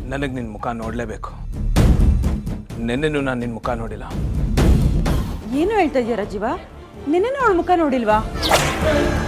ನನಗೆ ನಿನ್ನ ಮುಖ ನೋಡಲೇಬೇಕು. ನೆನ್ನೆನೂ ನಾನು ನಿನ್ನ ಮುಖ ನೋಡಿಲ್ಲ. ಏನು ಹೇಳ್ತಾ ಇದೀಯ ರಾಜೀವ? ನಿನ್ನೆನೂ ಅವಳ ಮುಖ ನೋಡಿಲ್ವಾ?